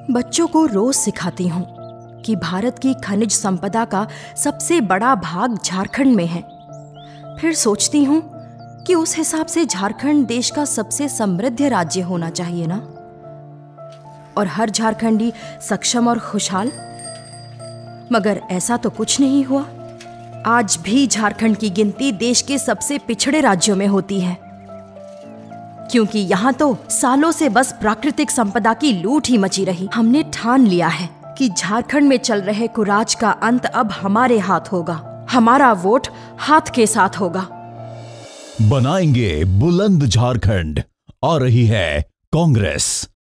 बच्चों को रोज सिखाती हूँ कि भारत की खनिज संपदा का सबसे बड़ा भाग झारखंड में है। फिर सोचती हूँ कि उस हिसाब से झारखंड देश का सबसे समृद्ध राज्य होना चाहिए ना, और हर झारखंडी सक्षम और खुशहाल। मगर ऐसा तो कुछ नहीं हुआ। आज भी झारखंड की गिनती देश के सबसे पिछड़े राज्यों में होती है, क्योंकि यहाँ तो सालों से बस प्राकृतिक संपदा की लूट ही मची रही। हमने ठान लिया है कि झारखंड में चल रहे कुराज का अंत अब हमारे हाथ होगा। हमारा वोट हाथ के साथ होगा। बनाएंगे बुलंद झारखंड। आ रही है कांग्रेस।